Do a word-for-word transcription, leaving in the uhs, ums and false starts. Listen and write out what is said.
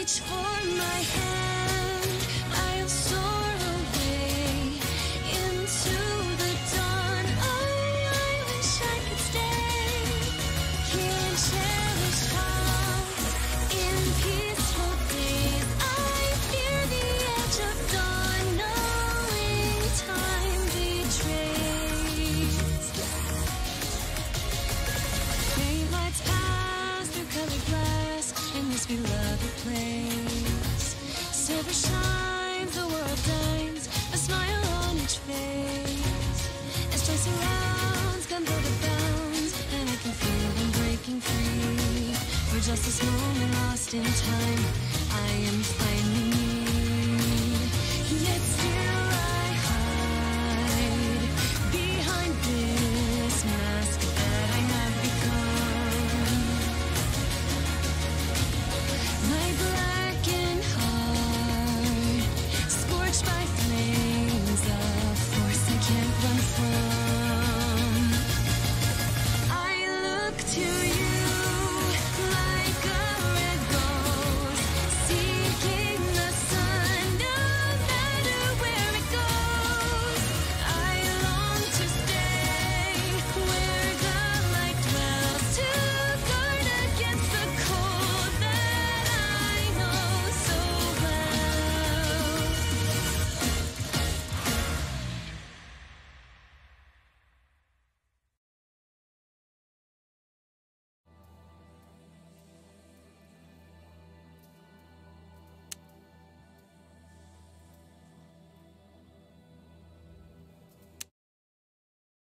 reach for my hand, I'll soar away into the dawn. Oh, I wish I could stay here and cherish times in peaceful days. I fear the edge of dawn, knowing time betrays. Faint lights pass through colored glass in this beloved place. Silver shines, the world dines, a smile on each face. As joy surrounds, gunpowder bounds, and I can feel them breaking free. For just this moment lost in time, I am finding